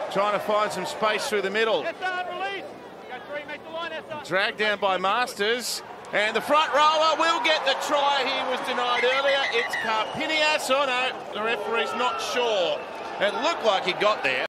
trying to find some space through the middle. Dragged down by Masters. And the front rower will get the try. He was denied earlier. It's Kapinias. Oh no, the referee's not sure. It looked like he got there.